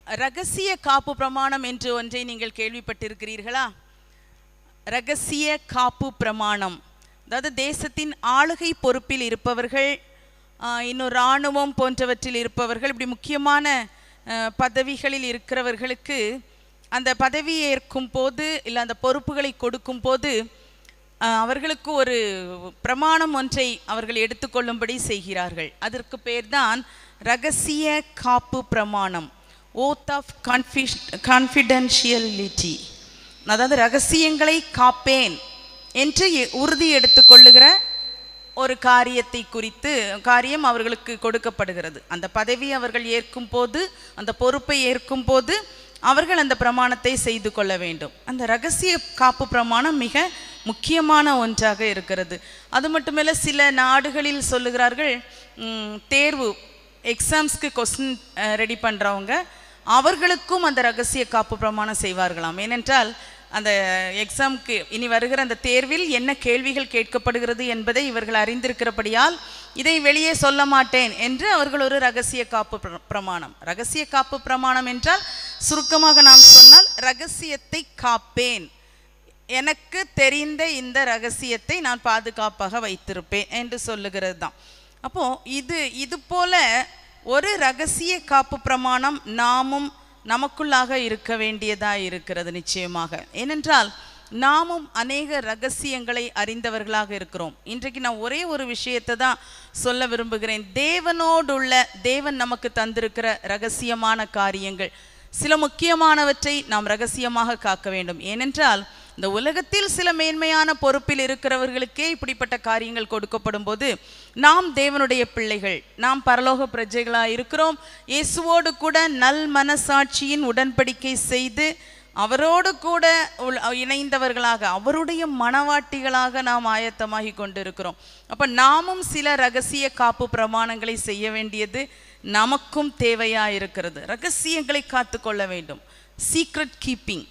ரகசிய காப்பு பிரமாணம் என்று ஒன்றை நீங்கள் கேள்விப்பட்டிருக்கிறீர்களா? ரகசிய காப்பு பிரமாணம், அதாவது தேசத்தின் ஆளுகை பொறுப்பில் இருப்பவர்கள், இன்னும் இராணுவம் போன்றவற்றில் இருப்பவர்கள், இப்படி முக்கியமான பதவிகளில் இருக்கிறவர்களுக்கு அந்த பதவியை ஏற்கும் போது இல்லை அந்த பொறுப்புகளை கொடுக்கும் போது அவர்களுக்கு ஒரு பிரமாணம் ஒன்றை அவர்கள் எடுத்துக்கொள்ளும்படி செய்கிறார்கள். அதற்கு பேர்தான் ரகசிய காப்பு பிரமாணம், ஓத் ஆஃப் கான்ஃபிடென்ஷியலிட்டி. அதாவது ரகசியங்களை காப்பேன் என்று உறுதி எடுத்துக்கொள்ளுகிற ஒரு காரியம் அவர்களுக்கு கொடுக்கப்படுகிறது. அந்த பதவி அவர்கள் ஏற்கும் போது, அந்த பொறுப்பை ஏற்கும் போது அவர்கள் அந்த பிரமாணத்தை செய்து கொள்ள வேண்டும். அந்த ரகசிய காப்பு பிரமாணம் மிக முக்கியமான ஒன்றாக இருக்கிறது. அது மட்டுமல்ல, சில நாடுகளில் சொல்லுகிறார்கள், தேர்வு எக்ஸாம்ஸ்க்கு கொஸ்டின் ரெடி பண்ணுறவங்க அவர்களுக்கும் அந்த ரகசிய காப்பு பிரமாணம் செய்வார்களாம். ஏனென்றால் அந்த எக்ஸாமுக்கு இனி வருகிற அந்த தேர்வில் என்ன கேள்விகள் கேட்கப்படுகிறது என்பதை இவர்கள் அறிந்திருக்கிறபடியால் இதை வெளியே சொல்ல மாட்டேன் என்று அவர்கள் ஒரு ரகசிய காப்பு பிரமாணம். ரகசிய காப்பு பிரமாணம் என்றால் சுருக்கமாக நாம் சொன்னால் ரகசியத்தை காப்பேன், எனக்கு தெரிந்த இந்த ரகசியத்தை நான் பாதுகாப்பாக வைத்திருப்பேன் என்று சொல்லுகிறது தான். அப்போது இது போல ஒரு ரகசிய காப்பு பிரமாணம் நமக்குள்ளாக இருக்க வேண்டியதாக இருக்கிறது நிச்சயமாக. ஏனென்றால் நாமும் அநேக ரகசியங்களை அறிந்தவர்களாக இருக்கிறோம். இன்றைக்கு நான் ஒரே ஒரு விஷயத்தை தான் சொல்ல விரும்புகிறேன். தேவன் நமக்கு தந்திருக்கிற ரகசியமான காரியங்கள், சில முக்கியமானவற்றை நாம் ரகசியமாக காக்க வேண்டும். ஏனென்றால் இந்த உலகத்தில் சில மேன்மையான பொறுப்பில் இருக்கிறவர்களுக்கே இப்படிப்பட்ட காரியங்கள் கொடுக்கப்படும் போது, நாம் தேவனுடைய பிள்ளைகள், நாம் பரலோக பிரஜைகளாக இருக்கிறோம். இயேசுவோடு கூட நல் மனசாட்சியின் உடன்படிக்கை செய்து அவரோடு கூட இணைந்தவர்களாக, அவருடைய மனவாட்டிகளாக நாம் ஆயத்தமாகி கொண்டிருக்கிறோம். அப்போ நாமும் சில ரகசிய காப்பு பிரமாணங்களை செய்ய வேண்டியது நமக்கும் தேவையாக இருக்கிறது. ரகசியங்களை காத்து கொள்ள வேண்டும். சீக்ரெட் கீப்பிங்,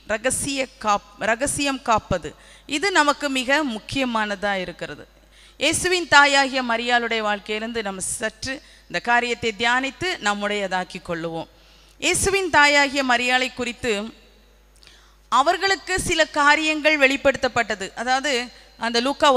ரகசியம் காப்பது, இது நமக்கு மிக முக்கியமானதாக இருக்கிறது. இயேசுவின் தாயாகிய மரியாளுடைய வாழ்க்கையிலிருந்து நம்ம சற்று இந்த காரியத்தை தியானித்து நம்முடையதாக்கி கொள்ளுவோம். இயேசுவின் தாயாகிய மரியாளை குறித்து அவர்களுக்கு சில காரியங்கள் வெளிப்படுத்தப்பட்டது. அதாவது அந்த லூக்கா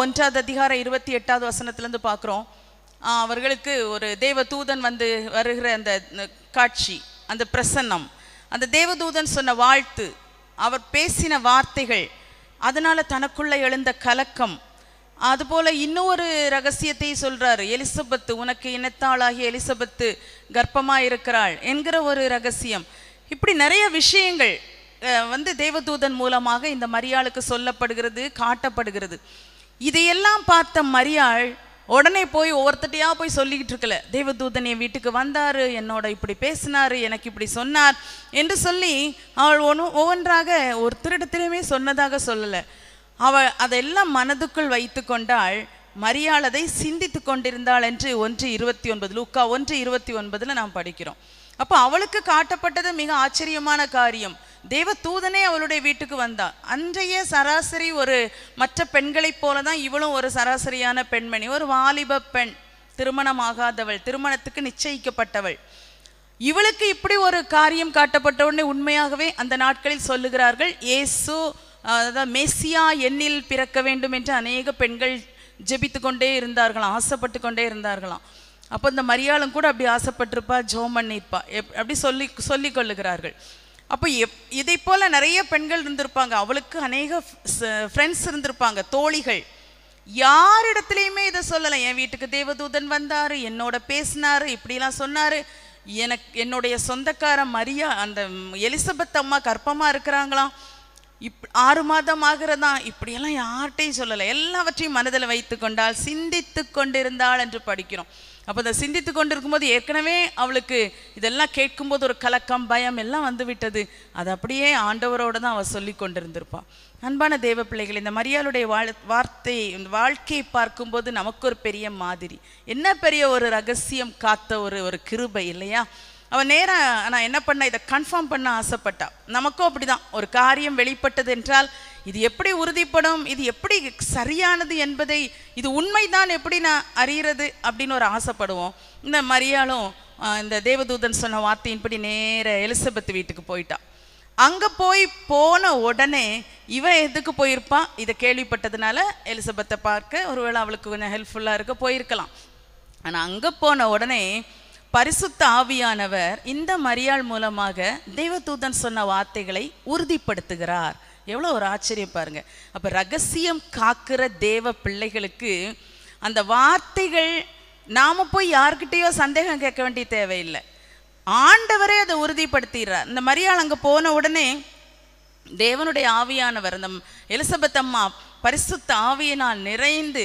1:28 பார்க்குறோம். அவர்களுக்கு ஒரு தேவதூதன் வருகிற அந்த காட்சி, அந்த பிரசன்னம், அந்த தேவதூதன் சொன்ன வாழ்த்து, அவர் பேசின வார்த்தைகள், அதனால் தனக்குள்ளே எழுந்த கலக்கம். அதுபோல் இன்னொரு ரகசியத்தை சொல்கிறாரு, எலிசபெத்து, உனக்கு இனத்தாளாகிய எலிசபெத்து கர்ப்பமாக இருக்கிறாள் என்கிற ஒரு ரகசியம். இப்படி நிறைய விஷயங்கள் தேவதூதன் மூலமாக இந்த மரியாளுக்கு சொல்லப்படுகிறது, காட்டப்படுகிறது. இதையெல்லாம் பார்த்த மரியாள் உடனே போய் ஒவ்வொருத்தட்டையாக போய் சொல்லிக்கிட்டு இருக்கல, தேவதூதன் என் வீட்டுக்கு வந்தார், என்னோட இப்படி பேசினார், எனக்கு இப்படி சொன்னார் என்று சொல்லி அவள் ஒவ்வொன்றாக ஒருத்தரிடத்திலுமே சொன்னதாக சொல்லலை. அவள் அதெல்லாம் மனதுக்குள் வைத்து கொண்டாள். மரியாள் அதை சிந்தித்து கொண்டிருந்தாள் என்று 1:29 லூக்கா 1:29 நாம் படிக்கிறோம். அப்போ அவளுக்கு காட்டப்பட்டது மிக ஆச்சரியமான காரியம். தேவதூதனே அவளுடைய வீட்டுக்கு வந்தாள். அன்றைய சராசரி ஒரு மற்ற பெண்களைப் போல தான் இவளும் ஒரு சராசரியான பெண்மணி, ஒரு வாலிப பெண், திருமணமாகாதவள், திருமணத்துக்கு நிச்சயிக்கப்பட்டவள். இவளுக்கு இப்படி ஒரு காரியம் காட்டப்பட்ட உடனே உண்மையாகவே அந்த நாட்களில் சொல்லுகிறார்கள், இயேசு அதாவது மெசியா என்னில் பிறக்க வேண்டும் என்று அநேக பெண்கள் ஜெபித்து கொண்டே இருந்தார்களாம், ஆசைப்பட்டு கொண்டே இருந்தார்களாம். அப்போ இந்த மரியாளும் கூட அப்படி ஆசைப்பட்டிருப்பா, ஜோம் பண்ணியிருப்பா, அப்படி சொல்லி கொள்ளுகிறார்கள். அப்போ இதை போல் நிறைய பெண்கள் இருந்திருப்பாங்க, அவளுக்கு அநேக ஃப்ரெண்ட்ஸ் இருந்திருப்பாங்க, தோழிகள். யாரிடத்துலையுமே இதை சொல்லலை. என் வீட்டுக்கு தேவதூதன் வந்தார், என்னோட பேசினார், இப்படிலாம் சொன்னார், என்னுடைய சொந்தக்கார அந்த எலிசபெத் அம்மா கர்ப்பமாக இருக்கிறாங்களாம், 6 மாதம் ஆகிறதா, இப்படியெல்லாம் யார்கிட்டையும் சொல்லலை. எல்லாவற்றையும் மனதில் வைத்து கொண்டாள், சிந்தித்து கொண்டிருந்தாள் என்று படிக்கிறோம். அப்போ அதை சிந்தித்து கொண்டிருக்கும்போது ஏற்கனவே அவளுக்கு இதெல்லாம் கேட்கும்போது ஒரு கலக்கம், பயம் எல்லாம் விட்டது. அது அப்படியே ஆண்டவரோடு தான் அவள் சொல்லி கொண்டிருந்திருப்பாள். அன்பான தேவ பிள்ளைகள், இந்த மரியாளுடைய இந்த வாழ்க்கையை பார்க்கும்போது நமக்கு ஒரு பெரிய மாதிரி, என்ன பெரிய ஒரு ரகசியம் காத்த ஒரு கிருபை இல்லையா? அவன் நேராக நான் என்ன பண்ண, இதை கன்ஃபார்ம் பண்ண ஆசைப்பட்டா. நமக்கும் அப்படி தான், ஒரு காரியம் வெளிப்பட்டது என்றால் இது எப்படி உறுதிப்படும், இது எப்படி சரியானது என்பதை, இது உண்மைதான் எப்படி நான் அறிகிறது அப்படின்னு ஒரு ஆசைப்படுவோம். இந்த மரியாளும் இந்த தேவதூதன் சொன்ன வார்த்தையின்படி நேர எலிசபெத் வீட்டுக்கு போயிட்டான். அங்கே போன உடனே இவன் எதுக்கு போயிருப்பான்? இதை கேள்விப்பட்டதுனால எலிசபெத்தை பார்க்க ஒருவேளை அவளுக்கு கொஞ்சம் ஹெல்ப்ஃபுல்லாக இருக்க போயிருக்கலாம். ஆனால் அங்கே போன உடனே பரிசுத்த ஆவியானவர் இந்த மரியாள் மூலமாக தேவதூதன் சொன்ன வார்த்தைகளை உறுதிப்படுத்துகிறார். எவ்வளோ ஒரு ஆச்சரியம் பாருங்க. அப்போ ரகசியம் காக்கிற தேவ பிள்ளைகளுக்கு அந்த வார்த்தைகள் நாம போய் யார்கிட்டயோ சந்தேகம் கேட்க வேண்டிய தேவையில்லை, ஆண்டவரே அதை உறுதிப்படுத்திடுறார். இந்த மரியாள் அங்கே போன உடனே தேவனுடைய ஆவியானவர் அந்த எலிசபெத் அம்மா பரிசுத்த ஆவியினால் நிறைந்து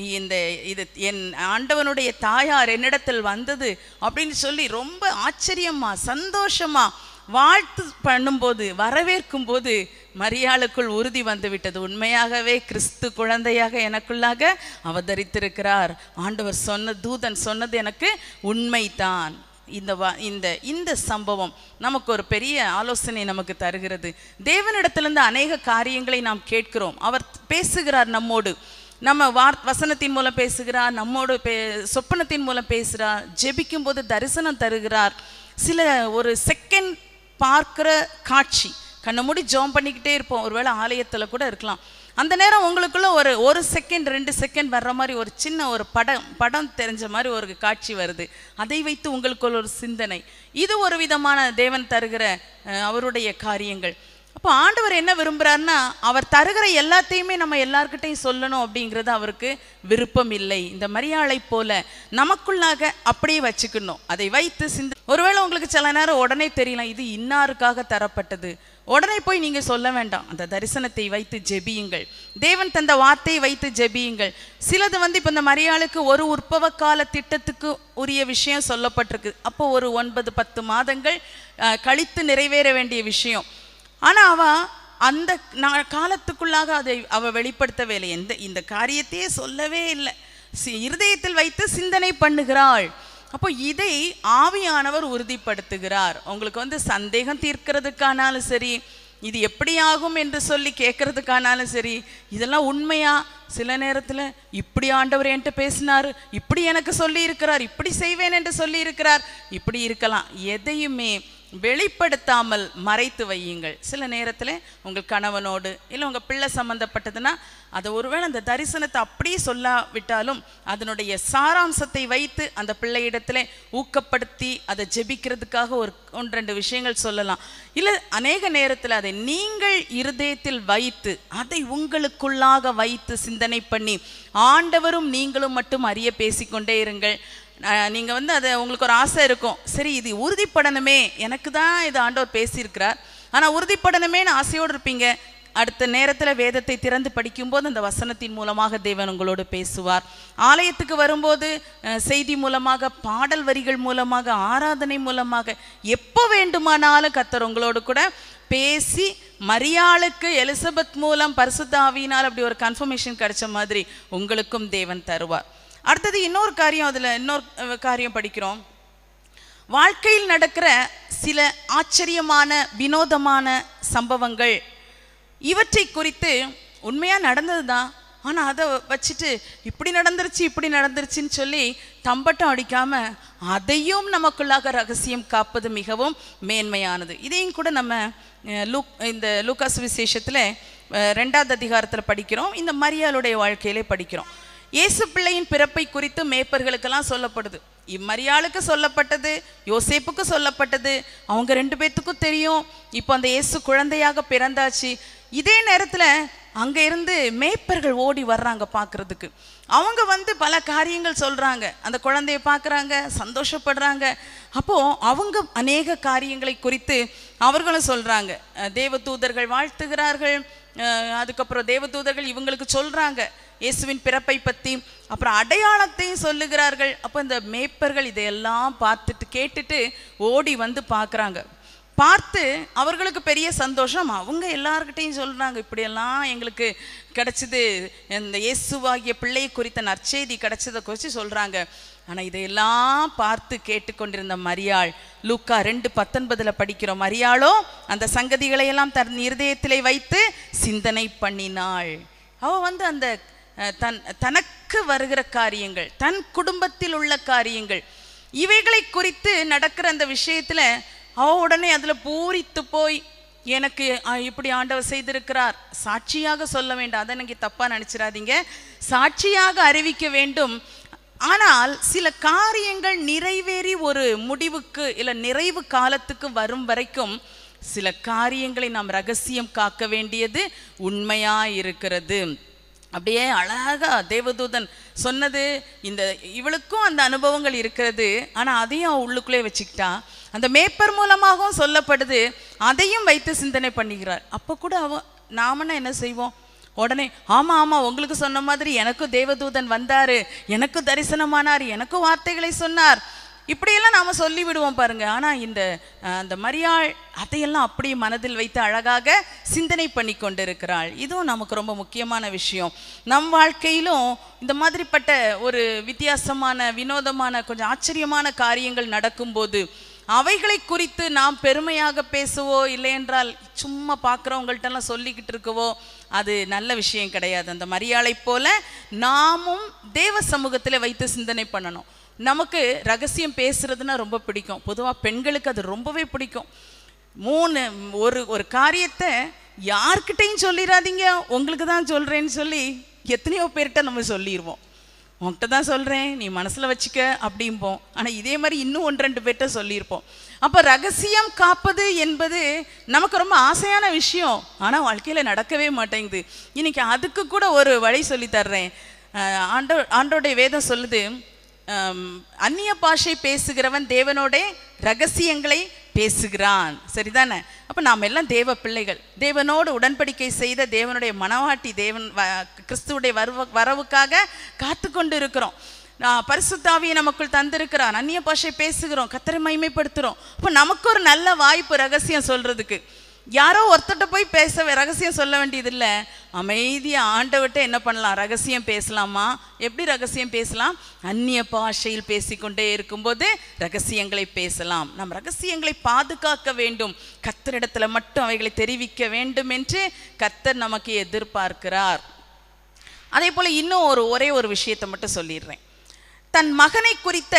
இது என் ஆண்டவனுடைய தாயார் என்னிடத்தில் வந்தது அப்படின்னு சொல்லி ரொம்ப ஆச்சரியமா சந்தோஷமா வாழ்த்து பண்ணும்போது வரவேற்கும் போது மரியாளுக்குள் உறுதி வந்து விட்டது. உண்மையாகவே கிறிஸ்து குழந்தையாக எனக்குள்ளாக அவதரித்திருக்கிறார். ஆண்டவர் சொன்ன தூதன் சொன்னது எனக்கு உண்மைதான். இந்த சம்பவம் நமக்கு ஒரு பெரிய ஆலோசனை நமக்கு தருகிறது. தேவனிடத்திலிருந்து அநேக காரியங்களை நாம் கேட்கிறோம். அவர் பேசுகிறார் நம்மோடு, நம்ம வசனத்தின் மூலம் பேசுகிறார், நம்மோடு சொப்பனத்தின் மூலம் பேசுகிறார், ஜெபிக்கும் போது தரிசனம் தருகிறார். சில ஒரு செகண்ட் பார்க்கிற காட்சி, கண்ணை மூடி ஜெபம் பண்ணிக்கிட்டே இருப்போம். ஒருவேளை ஆலயத்தில் கூட இருக்கலாம். அந்த நேரம் உங்களுக்குள்ள ஒரு செகண்ட் 2 செகண்ட் வர்ற மாதிரி ஒரு சின்ன ஒரு படம் தெரிஞ்ச மாதிரி ஒரு காட்சி வருது. அதை வைத்து உங்களுக்குள்ள ஒரு சிந்தனை. இது ஒரு விதமான தேவன் தருகிற அவருடைய காரியங்கள். அப்போ ஆண்டவர் என்ன விரும்புகிறார்னா, அவர் தருகிற எல்லாத்தையுமே நம்ம எல்லார்கிட்டையும் சொல்லணும் அப்படிங்கிறது அவருக்கு விருப்பம் இல்லை. இந்த மரியாளை போல நமக்குள்ளாக அப்படியே வச்சுக்கணும், அதை வைத்து ஒருவேளை உங்களுக்கு சில நேரம் உடனே தெரியலாம் இது இன்னாருக்காக தரப்பட்டது, உடனே போய் நீங்கள் சொல்ல வேண்டாம். அந்த தரிசனத்தை வைத்து ஜெபியுங்கள், தேவன் தந்த வார்த்தையை வைத்து ஜெபியுங்கள். சிலது இப்போ இந்த மரியாளுக்கு ஒரு உற்பவ கால திட்டத்துக்கு உரிய விஷயம் சொல்லப்பட்டிருக்கு. அப்போ ஒரு 9-10 மாதங்கள் கழித்து நிறைவேற வேண்டிய விஷயம். ஆனால் அந்த காலத்துக்குள்ளாக அதை வெளிப்படுத்தவே இல்லை. இந்த காரியத்தையே சொல்லவே இல்லை, இருதயத்தில் வைத்து சிந்தனை பண்ணுகிறாள். அப்போ இதை ஆவியானவர் உறுதிப்படுத்துகிறார். உங்களுக்கு சந்தேகம் தீர்க்கிறதுக்கானாலும் சரி, இது எப்படி ஆகும் என்று சொல்லி கேட்கறதுக்கானாலும் சரி, இதெல்லாம் உண்மையா? சில நேரத்தில் இப்படி ஆண்டவர் என்கிட்ட பேசினார், இப்படி எனக்கு சொல்லி இருக்கிறார், இப்படி செய்வேன் என்று சொல்லி இருக்கிறார், இப்படி இருக்கலாம். எதையுமே வெளிப்படுத்தாமல் மறைத்து வையுங்கள். சில நேரத்தில் உங்கள் கணவனோடு இல்லை உங்கள் பிள்ளை சம்மந்தப்பட்டதுன்னா அதை ஒருவேளை அந்த தரிசனத்தை அப்படியே சொல்லாவிட்டாலும் அதனுடைய சாராம்சத்தை வைத்து அந்த பிள்ளையிடத்தில் ஊக்கப்படுத்தி அதை ஜெபிக்கிறதுக்காக 1-2 விஷயங்கள் சொல்லலாம். இல்லை அநேக நேரத்தில் அதை நீங்கள் இருதயத்தில் வைத்து அதை உங்களுக்குள்ளாக வைத்து சிந்தனை பண்ணி ஆண்டவரும் நீங்களும் மட்டும் அறிய பேசிக்கொண்டே இருங்கள். நீங்கள் அதை உங்களுக்கு ஒரு ஆசை இருக்கும், சரி இது உறுதிப்படணுமே, எனக்கு தான் இது ஆண்டவர் பேசியிருக்கிறார், ஆனால் உறுதிப்படணுமேன்னு ஆசையோடு இருப்பீங்க. அடுத்த நேரத்தில் வேதத்தை திறந்து படிக்கும்போது அந்த வசனத்தின் மூலமாக தேவன் உங்களோடு பேசுவார். ஆலயத்துக்கு வரும்போது செய்தி மூலமாக, பாடல் வரிகள் மூலமாக, ஆராதனை மூலமாக, எப்போ வேண்டுமானாலும் கர்த்தர் உங்களோடு கூட பேசி மரியாளுக்கு எலிசபெத் மூலம் பரிசுத்த ஆவியினால் அப்படி ஒரு கன்ஃபர்மேஷன் கிடைச்ச மாதிரி உங்களுக்கும் தேவன் தருவார். அடுத்தது இன்னொரு காரியம் படிக்கிறோம். வாழ்க்கையில் நடக்கிற சில ஆச்சரியமான வினோதமான சம்பவங்கள், இவற்றை குறித்து உண்மையாக நடந்தது தான், ஆனால் அதை வச்சுட்டு இப்படி நடந்துருச்சுன்னு சொல்லி தம்பட்டம் அடிக்காமல் அதையும் நமக்குள்ளாக ரகசியம் காப்பது மிகவும் மேன்மையானது. இதையும் கூட நம்ம இந்த லூக்கா சுவிசேஷத்தில் 2வது அதிகாரத்தில் படிக்கிறோம். இந்த மரியாளுடைய வாழ்க்கையிலே படிக்கிறோம். இயேசு பிள்ளையின் பிறப்பை குறித்து மேய்ப்பர்களுக்கெல்லாம் சொல்லப்படுது. இம்மரியாளுக்கு சொல்லப்பட்டது, யோசேப்புக்கு சொல்லப்பட்டது, அவங்க 2 பேர்த்துக்கும் தெரியும் இப்போ அந்த இயேசு குழந்தையாக பிறந்தாச்சு. இதே நேரத்தில் அங்கே இருந்து மேய்ப்பர்கள் ஓடி வர்றாங்க பார்க்குறதுக்கு. அவங்க பல காரியங்கள் சொல்கிறாங்க, அந்த குழந்தைய பார்க்குறாங்க, சந்தோஷப்படுறாங்க. அப்போது அவங்க அநேக காரியங்களை குறித்து அவர்களும் சொல்கிறாங்க. தேவதூதர்கள் வாழ்த்துகிறார்கள், அதுக்கப்புறம் தேவதூதர்கள் இவங்களுக்கு சொல்கிறாங்க இயேசுவின் பிறப்பை பற்றி, அப்புறம் அடையாளத்தையும் சொல்லுகிறார்கள். அப்போ இந்த மேய்ப்பர்கள் இதையெல்லாம் கேட்டுட்டு ஓடி பார்க்குறாங்க. பார்த்து அவர்களுக்கு பெரிய சந்தோஷம். அவங்க எல்லார்கிட்டையும் சொல்கிறாங்க, இப்படியெல்லாம் எங்களுக்கு கிடச்சிது, இந்த இயேசுவாகிய பிள்ளை குறித்த நற்செய்தி கிடச்சதை குறித்து சொல்கிறாங்க. ஆனால் இதையெல்லாம் பார்த்து கேட்டுக்கொண்டிருந்த மரியாள், லூக்கா 2:19 படிக்கிறோம், மரியாளோ அந்த சங்கதிகளையெல்லாம் தன் இருதயத்திலே வைத்து சிந்தனை பண்ணினாள். அவள் அந்த தனக்கு வருகிற காரியங்கள், தன் குடும்பத்தில் உள்ள காரியங்கள், இவைகளை குறித்து நடக்கிற அந்த விஷயத்துல அவ உடனே அதுல பூரித்து போய் எனக்கு இப்படி ஆண்டவர் செய்திருக்கிறார் சாட்சியாக சொல்ல வேண்டாம், அதை நீங்க தப்பா நினைச்சிடாதீங்க, சாட்சியாக அறிவிக்க வேண்டும். ஆனால் சில காரியங்கள் நிறைவேறி ஒரு முடிவுக்கு இல்லை நிறைவு காலத்துக்கு வரும் வரைக்கும் சில காரியங்களை நாம் ரகசியம் காக்க வேண்டியது உண்மையா இருக்கிறது. அப்படியே அழகா தேவதூதன் சொன்னது, இந்த இவளுக்கும் அந்த அனுபவங்கள் இருக்கிறது, ஆனா அதையும் உள்ளுக்குள்ளே வச்சுக்கிட்டா. அந்த மேய்ப்பர் மூலமாகவும் சொல்லப்படுது, அதையும் வைத்து சிந்தனை பண்ணுகிறார். அப்போ கூட நாமன்னா என்ன செய்வோம், உடனே ஆமா ஆமா உங்களுக்கு சொன்ன மாதிரி எனக்கும் தேவதூதன் வந்தாரு, எனக்கும் தரிசனமானார், எனக்கும் வார்த்தைகளை சொன்னார், இப்படியெல்லாம் நாம சொல்லி விடுவோம் பாருங்க. ஆனா அந்த மரியாள் அதையெல்லாம் அப்படியே மனதில் வைத்து அழகாக சிந்தனை பண்ணி கொண்டிருக்கிறாள். இதுவும் நமக்கு ரொம்ப முக்கியமான விஷயம். நம் வாழ்க்கையிலும் இந்த மாதிரிப்பட்ட ஒரு வித்தியாசமான வினோதமான கொஞ்சம் ஆச்சரியமான காரியங்கள் நடக்கும்போது அவைகளை குறித்து நாம் பெருமையாக பேசுவோ இல்லை என்றால் சும்மா பார்க்குறவங்கள்ட்டெல்லாம் சொல்லிக்கிட்டு இருக்கவோ அது நல்ல விஷயம் கிடையாது. அந்த மரியாளை போல நாமும் தேவ சமூகத்தில் வைத்து சிந்தனை பண்ணணும். நமக்கு ரகசியம் பேசுறதுன்னா ரொம்ப பிடிக்கும். பொதுவாக பெண்களுக்கு அது ரொம்பவே பிடிக்கும். ஒரு காரியத்தை யார்கிட்டையும் சொல்லிடாதீங்க, உங்களுக்கு தான் சொல்கிறேன்னு சொல்லி எத்தனையோ பேர்கிட்ட நம்ம சொல்லிடுவோம். உன்கிட்ட தான் சொல்கிறேன், நீ மனசில் வச்சுக்க அப்படிம்போம். ஆனால் இதே மாதிரி இன்னும் 1-2 பேர்கிட்ட சொல்லியிருப்போம். அப்போ ரகசியம் காப்பது என்பது நமக்கு ரொம்ப ஆசையான விஷயம், ஆனால் வாழ்க்கையில் நடக்கவே மாட்டேங்குது. இன்னைக்கு அதுக்கு கூட ஒரு வழி சொல்லி தர்றேன். ஆண்டோடைய வேதம் சொல்லுது, அந்நிய பாஷை பேசுகிறவன் தேவனோட ரகசியங்களை பேசுகிறான். சரிதானே? அப்போ நாம் எல்லாம் தேவ பிள்ளைகள், தேவனோடு உடன்படிக்கை செய்த தேவனுடைய மனவாட்டி, தேவன் கிறிஸ்துவுடைய வரவுக்காக காத்து கொண்டு இருக்கிறோம். பரிசுத்த ஆவியை நமக்குள் தந்திருக்கிறான், அந்நிய பாஷை பேசுகிறோம், கர்த்தரை மகிமைப்படுத்துகிறோம். அப்போ நமக்கு ஒரு நல்ல வாய்ப்பு ரகசியம் சொல்றதுக்கு. யாரோ ஒருத்தட்ட போய் ரகசியம் சொல்ல வேண்டியதில்லை, அமைதியாக ஆண்டவர்கிட்ட என்ன பண்ணலாம், ரகசியம் பேசலாமா? எப்படி ரகசியம் பேசலாம்? அந்நிய பாஷையில் பேசிக்கொண்டே இருக்கும்போது ரகசியங்களை பேசலாம். நம் ரகசியங்களை பாதுகாக்க வேண்டும், கர்த்தரிடத்துல மட்டும் அவைகளை தெரிவிக்க வேண்டும் என்று கர்த்தர் நமக்கு எதிர்பார்க்கிறார். அதே போல இன்னும் ஒரே ஒரு விஷயத்தை மட்டும் சொல்லிடுறேன். தன் மகனை குறித்த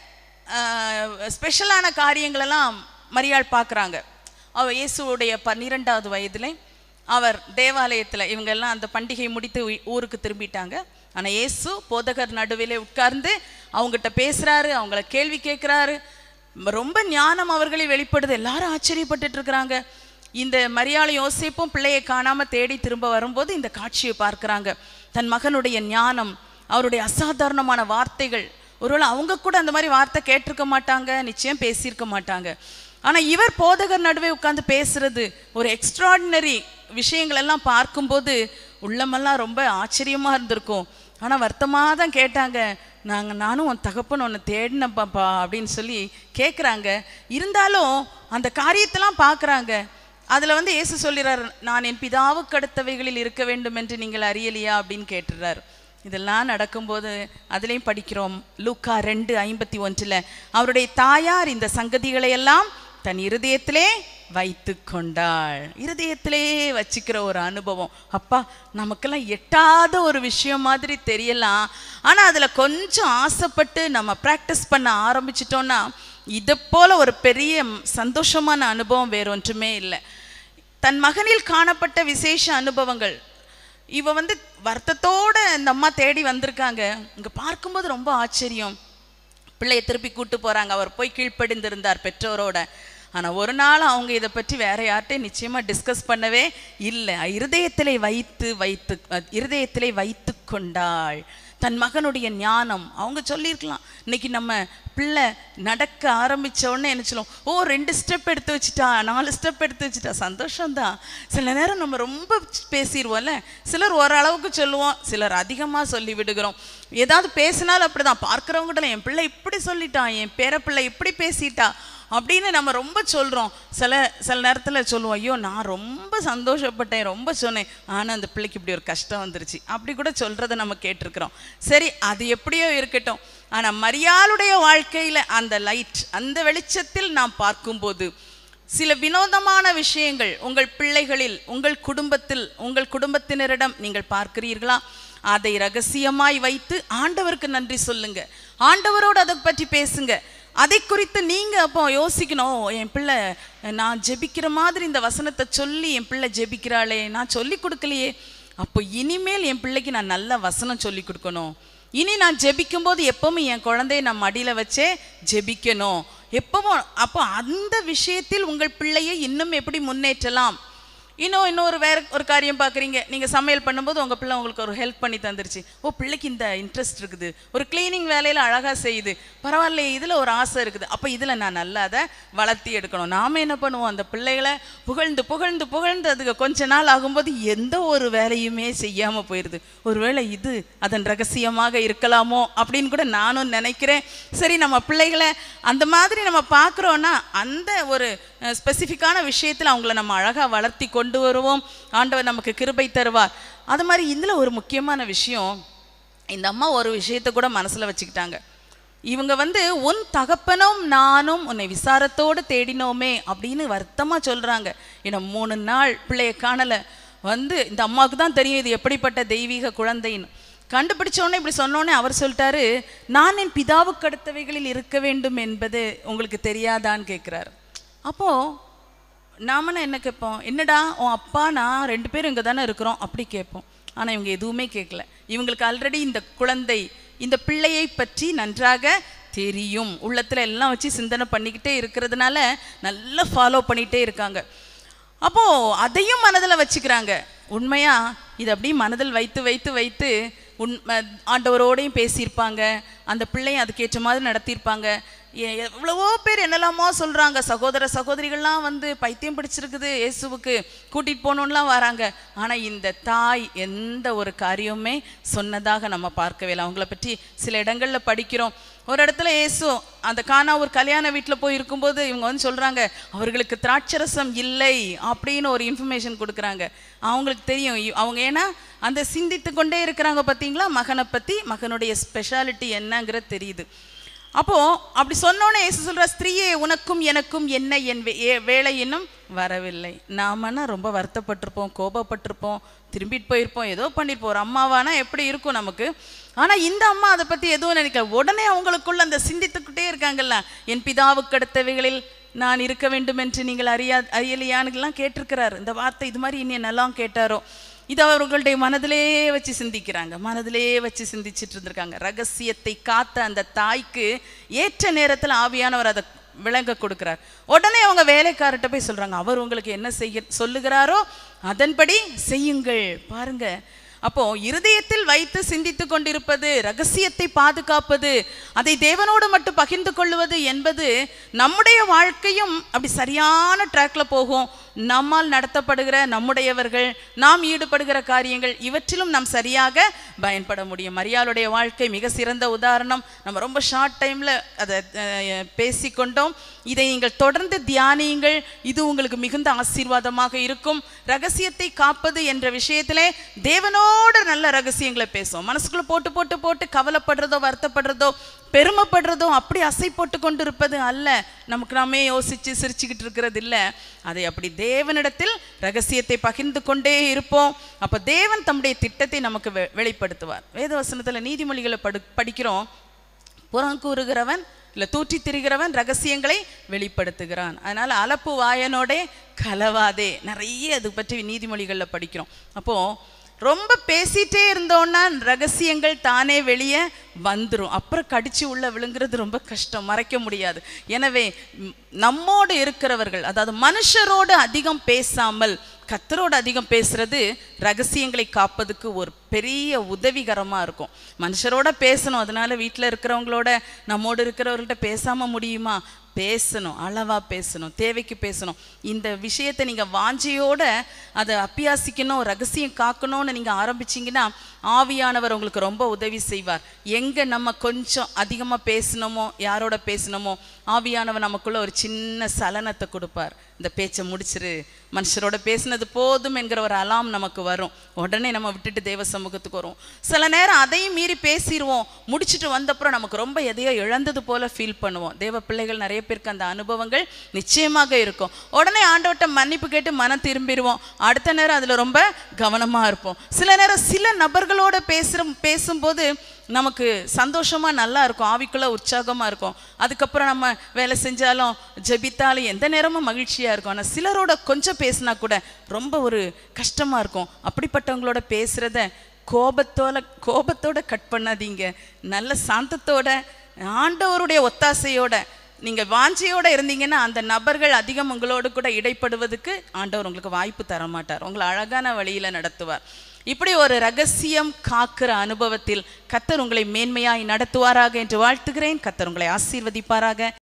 ஸ்பெஷலான காரியங்களெல்லாம் மரியாள் பார்க்குறாங்க. அவர் இயேசுடைய 12வது வயதில் அவர் தேவாலயத்தில், இவங்கெல்லாம் அந்த பண்டிகை முடித்து ஊருக்கு திரும்பிட்டாங்க. ஆனால் இயேசு போதகர் நடுவிலே உட்கார்ந்து அவங்ககிட்ட பேசுகிறாரு, அவங்கள கேள்வி கேட்குறாரு. ரொம்ப ஞானம் அவர்களை வெளிப்படுது. எல்லாரும் ஆச்சரியப்பட்டுட்டு இருக்கிறாங்க. இந்த மரியாள் யோசேப்பும் பிள்ளையை காணாமல் தேடி திரும்ப வரும்போது இந்த காட்சியை பார்க்குறாங்க. தன் மகனுடைய ஞானம், அவருடைய அசாதாரணமான வார்த்தைகள். ஒருவேளை அவங்க கூட அந்த மாதிரி வார்த்தை கேட்டிருக்க மாட்டாங்க, நிச்சயம் பேசியிருக்க மாட்டாங்க. ஆனால் இவர் போதகர் நடுவே உட்காந்து பேசுறது, ஒரு எக்ஸ்ட்ராடினரி விஷயங்கள் எல்லாம் பார்க்கும்போது உள்ளமெல்லாம் ரொம்ப ஆச்சரியமாக இருந்திருக்கும். ஆனால் வருத்தமாக தான் கேட்டாங்க, நானும் உன் தகப்பன் உன்னை தேடினப்பாப்பா அப்படின்னு சொல்லி கேட்குறாங்க. இருந்தாலும் அந்த காரியத்தெல்லாம் பார்க்குறாங்க. அதில் இயேசு சொல்லிடுறார், நான் என் பிதாவுக்கு அடுத்தவைகளில் இருக்க வேண்டும் என்று நீங்கள் அறியலையா அப்படின்னு கேட்டுறார். இதெல்லாம் நடக்கும்போது அதுலேயும் படிக்கிறோம், லூக்கா 2:51 அவருடைய தாயார் இந்த சங்கதிகளை எல்லாம் தன் இருதயத்திலே வைத்து கொண்டாள். இருதயத்திலே வச்சுக்கிற ஒரு அனுபவம். அப்பா, நமக்கெல்லாம் எட்டாத ஒரு விஷயம் மாதிரி தெரியலாம், ஆனால் அதில் கொஞ்சம் ஆசைப்பட்டு நம்ம ப்ராக்டிஸ் பண்ண ஆரம்பிச்சிட்டோன்னா இதை போல ஒரு பெரிய சந்தோஷமான அனுபவம் வேறொன்றுமே இல்லை. தன் மகனில் காணப்பட்ட விசேஷ அனுபவங்கள். இவ வருத்தத்தோட இந்த அம்மா தேடி வந்திருக்காங்க. இங்கே பார்க்கும்போது ரொம்ப ஆச்சரியம். பிள்ளையை திருப்பி கூட்டு போகிறாங்க. அவர் போய் கீழ்ப்படிந்திருந்தார் பெற்றோரோட. ஆனால் ஒரு நாள் அவங்க இதை பற்றி வேற யார்கிட்டையும் நிச்சயமாக டிஸ்கஸ் பண்ணவே இல்லை. இருதயத்திலே வைத்து கொண்டாள். தன் மகனுடைய ஞானம். அவங்க சொல்லியிருக்கலாம், இன்னைக்கு நம்ம பிள்ளை நடக்க ஆரம்பித்த உடனே என்ன சொல்லுவோம், 2 ஸ்டெப் எடுத்து வச்சுட்டா, 4 ஸ்டெப் எடுத்து வச்சுட்டா, சந்தோஷம்தான். சில நேரம் நம்ம ரொம்ப பேசிடுவோம்ல, சிலர் ஓரளவுக்கு சொல்லுவோம், சிலர் அதிகமாக சொல்லி விடுகிறோம். ஏதாவது பேசினாலும் அப்படிதான், பார்க்குறவங்ககிட்ட என் பிள்ளை இப்படி சொல்லிட்டான், என் பேர பிள்ளை இப்படி பேசிட்டா அப்படின்னு நம்ம ரொம்ப சொல்கிறோம். சில நேரத்தில் சொல்லுவோம், ஐயோ நான் ரொம்ப சந்தோஷப்பட்டேன், ரொம்ப சொன்னேன், ஆனால் அந்த பிள்ளைக்கு இப்படி ஒரு கஷ்டம் வந்துருச்சு, அப்படி கூட சொல்கிறத நம்ம கேட்டிருக்கிறோம். சரி, அது எப்படியோ இருக்கட்டும். ஆனால் மரியாளுடைய வாழ்க்கையில் அந்த லைட், அந்த வெளிச்சத்தில் நாம் பார்க்கும்போது சில வினோதமான விஷயங்கள் உங்கள் பிள்ளைகளில், உங்கள் குடும்பத்தில், உங்கள் குடும்பத்தினரிடம் நீங்கள் பார்க்கிறீர்களா? அதை ரகசியமாய் வைத்து ஆண்டவருக்கு நன்றி சொல்லுங்க, ஆண்டவரோடு அதை பற்றி பேசுங்க. அதை குறித்து நீங்கள் அப்போ யோசிக்கணும். என் பிள்ளை நான் ஜெபிக்கிற மாதிரி இந்த வசனத்தை சொல்லி என் பிள்ளை ஜெபிக்கிறாளே, நான் சொல்லி கொடுக்கலையே, அப்போ இனிமேல் என் பிள்ளைக்கு நான் நல்ல வசனம் சொல்லி கொடுக்கணும். இனி நான் ஜெபிக்கும்போது எப்பவும் என் குழந்தைய நான் மடியில் வச்சே ஜெபிக்கணும் எப்பவும். அப்போ அந்த விஷயத்தில் உங்கள் பிள்ளையை இன்னும் எப்படி முன்னேற்றலாம். இன்னொரு வேற ஒரு காரியம் பார்க்குறீங்க, நீங்கள் சமையல் பண்ணும்போது உங்கள் பிள்ளை உங்களுக்கு ஒரு ஹெல்ப் பண்ணி தந்துருச்சு. பிள்ளைக்கு இந்த இன்ட்ரெஸ்ட் இருக்குது, ஒரு கிளீனிங் வேலையில் அழகாக செய்யுது, பரவாயில்ல, இதில் ஒரு ஆசை இருக்குது, அப்போ இதில் நான் நல்லா அதை வளர்த்தி எடுக்கணும். நாம் என்ன பண்ணுவோம், அந்த பிள்ளைகளை புகழ்ந்து புகழ்ந்து புகழ்ந்து அதுக்கு கொஞ்ச நாள் ஆகும்போது எந்த ஒரு வேலையுமே செய்யாமல் போயிடுது. ஒருவேளை இது அதன் ரகசியமாக இருக்கலாமோ அப்படின்னு கூட நானும் நினைக்கிறேன். சரி, நம்ம பிள்ளைகளை அந்த மாதிரி நம்ம பார்க்குறோன்னா அந்த ஒரு ஸ்பெசிஃபிக்கான விஷயத்தில் அவங்கள நம்ம அழகாக வளர்த்தி கொண்டு வருவோம். ஆண்டவர் நமக்கு கிருபை தருவார். அது மாதிரி இதில் ஒரு முக்கியமான விஷயம், இந்த அம்மா ஒரு விஷயத்தை கூட மனசில் வச்சுக்கிட்டாங்க. இவங்க உன் தகப்பனும் நானும் உன்னை விசாரத்தோடு தேடினோமே அப்படின்னு வருத்தமாக சொல்கிறாங்க. ஏன்னா 3 நாள் பிள்ளைய காணலை. இந்த அம்மாவுக்கு தான் தெரியும் இது எப்படிப்பட்ட தெய்வீக குழந்தைன்னு. கண்டுபிடிச்சோடனே இப்படி சொன்னோன்னே அவர் சொல்லிட்டாரு, நான் என் பிதாவுக்கு அடுத்தவைகளில் இருக்க வேண்டும் என்பது உங்களுக்கு தெரியாதான்னு கேட்குறாரு. அப்போது நாமனா என்ன கேட்போம், என்னடா உன் அப்பா நான் 2 பேரும் இங்கே தானே இருக்கிறோம் அப்படி கேட்போம். ஆனால் இவங்க எதுவுமே கேட்கல. இவங்களுக்கு ஆல்ரெடி இந்த குழந்தை, இந்த பிள்ளையை பற்றி நன்றாக தெரியும். உள்ளத்தில் எல்லாம் வச்சு சிந்தனை பண்ணிக்கிட்டே இருக்கிறதுனால நல்லா ஃபாலோ பண்ணிகிட்டே இருக்காங்க. அப்போது அதையும் மனதில் வச்சுக்கிறாங்க. உண்மையாக இதை அப்படியே மனதில் வைத்து வைத்து வைத்து ஆண்டவரோடையும் பேசியிருப்பாங்க, அந்த பிள்ளையும் அதுக்கேற்ற மாதிரி நடத்தியிருப்பாங்க. எவ்வளவோ பேர் என்னெல்லாமோ சொல்கிறாங்க, சகோதர சகோதரிகள்லாம் பைத்தியம் பிடிச்சிருக்குது, இயேசுவுக்கு கூட்டிகிட்டு போகணுன்னெலாம் வராங்க. ஆனால் இந்த தாய் எந்த ஒரு காரியமுமே சொன்னதாக நம்ம பார்க்கவே இல்லை. அவங்கள பற்றி சில இடங்களில் படிக்கிறோம். ஒரு இடத்துல இயேசு அந்த கானா ஒரு கல்யாண வீட்டில் போய் இருக்கும்போது இவங்க சொல்கிறாங்க, அவர்களுக்கு திராட்சரசம் இல்லை அப்படின்னு ஒரு இன்ஃபர்மேஷன் கொடுக்குறாங்க. அவங்களுக்கு தெரியும், அவங்க ஏன்னா அந்த சிந்தித்து கொண்டே இருக்கிறாங்க. பார்த்தீங்களா, மகனை பற்றி, மகனுடைய ஸ்பெஷாலிட்டி என்னங்கிறது தெரியுது. அப்போது அப்படி சொன்னோன்னே இயேசு சொல்கிற, ஸ்திரீயே உனக்கும் எனக்கும் என்ன என் வேலை இன்னும் வரவில்லை. நாமன்னா ரொம்ப வருத்தப்பட்டிருப்போம், கோபப்பட்டிருப்போம், திரும்பிட்டு போயிருப்போம், ஏதோ பண்ணியிருப்போம். ஒரு அம்மாவானா எப்படி இருக்கும் நமக்கு. ஆனால் இந்த அம்மா அதை பற்றி எதுவும் நினைக்கல. உடனே அவங்களுக்குள்ள அந்த சிந்தித்துக்கிட்டே இருக்காங்கல்ல, என் பிதாவுக்கு அடுத்தவைகளில் நான் இருக்க வேண்டும் என்று நீங்கள் அறியலையானுலாம் கேட்டிருக்கிறாரு. இந்த வார்த்தை இது மாதிரி இனி என்னெல்லாம் கேட்டாரோ இது அவர்களுடைய மனதிலே வச்சு சிந்திக்கிறாங்க, மனதிலே வச்சு சிந்திச்சுட்டு இருந்திருக்காங்க. ரகசியத்தை காத்த அந்த தாய்க்கு ஏற்ற நேரத்தில் ஆவியானவர் அதை விளங்க கொடுக்குறார். உடனே அவங்க வேலைக்காரர்கிட்ட போய் சொல்கிறாங்க, அவர் உங்களுக்கு என்ன செய்ய சொல்லுகிறாரோ அதன்படி செய்யுங்கள். பாருங்க, அப்போ இருதயத்தில் வைத்து சிந்தித்து கொண்டிருப்பது, ரகசியத்தை பாதுகாப்பது, அதை தேவனோடு மட்டும் பகிர்ந்து கொள்வது என்பது நம்முடைய வாழ்க்கையும் அப்படி சரியான ட்ராக்ல போகும். நம்மால் நடத்தப்படுகிற நம்முடையவர்கள், நாம் ஈடுபடுகிற காரியங்கள், இவற்றிலும் நாம் சரியாக பயன்பட முடியும். மரியாளுடைய வாழ்க்கை மிக சிறந்த உதாரணம். நம்ம ரொம்ப ஷார்ட் டைமில் அதை பேசிக்கொண்டோம். இதை நீங்கள் தொடர்ந்து தியானியுங்கள், இது உங்களுக்கு மிகுந்த ஆசீர்வாதமாக இருக்கும். ரகசியத்தை காப்பது என்ற விஷயத்திலே தேவனோடு நல்ல ரகசியங்களை பேசுவோம். மனசுக்குள்ள போட்டு போட்டு போட்டு கவலைப்படுறதோ, வருத்தப்படுறதோ, பெருமைப்படுறதோ, அப்படி அசை போட்டு கொண்டு இருப்பது அல்ல. நமக்கு நாமே யோசிச்சு சிரிச்சுக்கிட்டு இருக்கிறது இல்லை. அதை அப்படி தேவனிடத்தில் ரகசியத்தை பகிர்ந்து கொண்டே இருப்போம். அப்போ தேவன் தம்முடைய திட்டத்தை நமக்கு வெளிப்படுத்துவார். வேதவசனத்தில் நீதிமொழிகளை படிக்கிறோம், புறங்கூறுகிறவன் இல்லை தூற்றி திரிகிறவன் ரகசியங்களை வெளிப்படுத்துகிறான். அதனால் அலப்பு வாயனோடே கலவாதே, நிறைய அது பற்றி நீதிமொழிகளில் படிக்கிறோம். அப்போது ரொம்ப பேசிகிட்டே இருந்தோன்னா ரகசியங்கள் தானே வெளியே வந்துடும். அப்புறம் கடிச்சு உள்ள விழுங்குறது ரொம்ப கஷ்டம், மறைக்க முடியாது. எனவே நம்மோடு இருக்கிறவர்கள், அதாவது மனுஷரோடு அதிகம் பேசாமல் கர்த்தரோடு அதிகம் பேசுறது ரகசியங்களை காப்பதுக்கு ஒரு பெரிய உதவிகரமாக இருக்கும். மனுஷரோட பேசணும், அதனால வீட்டில் இருக்கிறவங்களோட நம்மோடு இருக்கிறவர்கள்ட்ட பேசாமல் முடியுமா? பேசணும், அளவாக பேசணும், தேவைக்கு பேசணும். இந்த விஷயத்தை நீங்கள் வாஞ்சியோடு அதை அப்பியாசிக்கணும், ரகசியம் காக்கணும்னு நீங்கள் ஆரம்பிச்சிங்கன்னா ஆவியானவர் உங்களுக்கு ரொம்ப உதவி செய்வார். எங்கே நம்ம கொஞ்சம் அதிகமாக பேசணுமோ, யாரோட பேசணுமோ, ஆவியானவர் நமக்குள்ள ஒரு சின்ன சலனத்தை கொடுப்பார். இந்த பேச்சை முடிச்சிரு, மனுஷரோட பேசினது போதும் என்கிற ஒரு அலாம் நமக்கு வரும். உடனே நம்ம விட்டுட்டு தேவ சமூகத்துக்கு வருவோம். சில நேரம் அதையும் மீறி பேசிடுவோம். முடிச்சுட்டு வந்தப்புறம் நமக்கு ரொம்ப எதையோ இழந்தது போல ஃபீல் பண்ணுவோம். தேவ பிள்ளைகள் நிறைய பேருக்கு அந்த அனுபவங்கள் நிச்சயமாக இருக்கும். உடனே ஆண்டவர்கிட்ட மன்னிப்பு கேட்டு மனம் திரும்பிடுவோம். அடுத்த நேரம் அதில் ரொம்ப கவனமாக இருப்போம். சில நேரம் சில நபர்களோட பேசும்போது நமக்கு சந்தோஷமாக நல்லா இருக்கும், ஆவிக்குள்ள உற்சாகமாக இருக்கும். அதுக்கப்புறம் நம்ம வேலை செஞ்சாலும் ஜெபித்தாலும் எந்த நேரமும் மகிழ்ச்சியாக இருக்கும். ஆனால் சிலரோட கொஞ்சம் பேசினா கூட ரொம்ப ஒரு கஷ்டமாக இருக்கும். அப்படிப்பட்டவங்களோட பேசுகிறத கோபத்தோட கட் பண்ணாதீங்க. நல்ல சாந்தத்தோட ஆண்டவருடைய ஒத்தாசையோட நீங்கள் வாஞ்சியோடு இருந்தீங்கன்னா அந்த நபர்கள் அதிகம் உங்களோடு கூட இடைப்படுவதுக்கு ஆண்டவர் உங்களுக்கு வாய்ப்பு தர மாட்டார். உங்களை அழகான வழியில் நடத்துவார். இப்படி ஒரு ரகசியம் காக்கிற அனுபவத்தில் கர்த்தர் உங்களை மேன்மையாய் நடத்துவாராக என்று வாழ்த்துகிறேன். கர்த்தர் உங்களை ஆசீர்வதிப்பாராக.